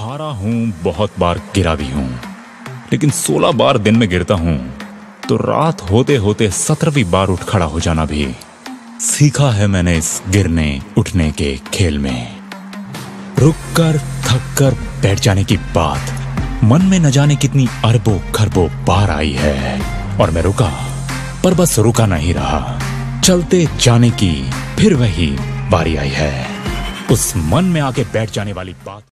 हारा हूं, बहुत बार गिरा भी हूं, लेकिन 16 बार दिन में गिरता हूं तो रात होते होते 17वीं बार उठ खड़ा हो जाना भी सीखा है मैंने इस गिरने उठने के खेल में। रुक कर थक कर बैठ जाने की बात मन में न जाने कितनी अरबों खरबों बार आई है, और मैं रुका पर बस रुका नहीं रहा, चलते जाने की फिर वही बारी आई है। उस मन में आके बैठ जाने वाली बात